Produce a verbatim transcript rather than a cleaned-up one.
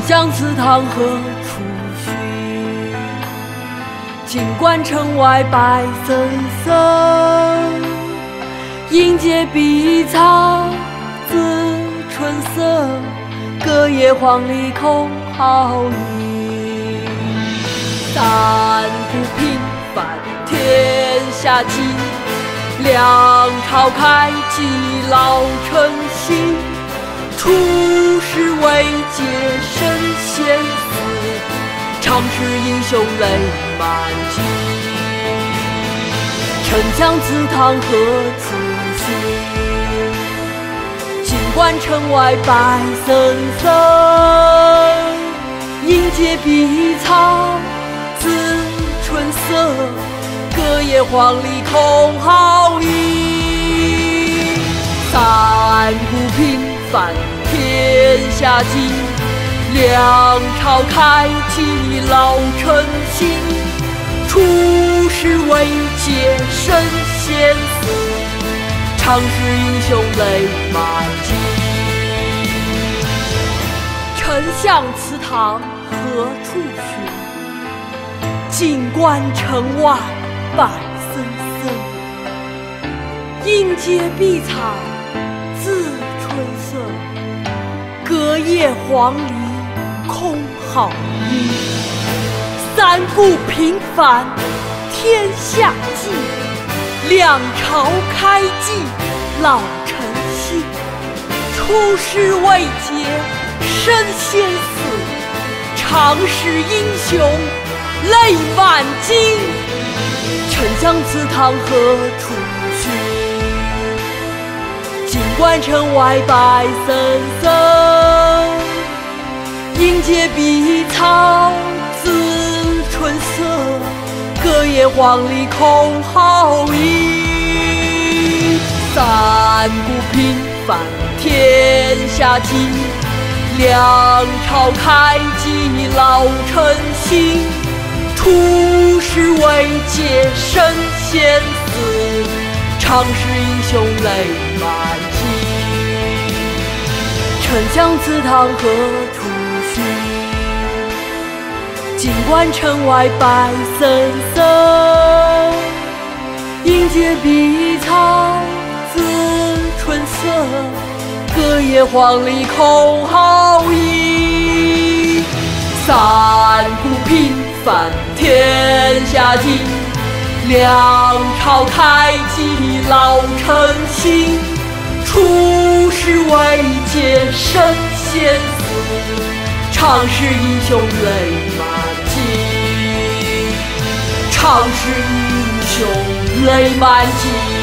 将祠堂何处寻？尽管城外百森森，迎接碧草自春色。隔叶黄鹂空好音。三顾平凡天下计，两朝开济老臣心。出师未捷身先死，常使英雄泪满襟。丞相祠堂何处寻？尽管城外百森森，迎接碧草自春色。隔叶黄鹂空好音。三顾平凡天下计，两朝开济老臣心。出师未捷身先死，常使英雄泪满襟。丞相祠堂何处寻？尽管城外百森森，迎接碧草自春色。隔叶黄鹂空好音。三顾平凡天下计，两朝开济老臣心。出师未捷身先死，常使英雄泪满襟。丞相祠堂何处寻？尽管城外百森森，迎接碧草自春色。隔叶黄鹂空好音。三顾平凡天下计，两朝开济老臣心。出师未捷身先死，常使英雄泪满襟。丞相祠堂何处寻？尽管城外百森森，迎接碧草自春色。隔叶黄鹂空好音。三顾平凡天下计，两朝开济老臣心。出师未捷身先死，常使英雄泪满襟。常使英雄泪满襟。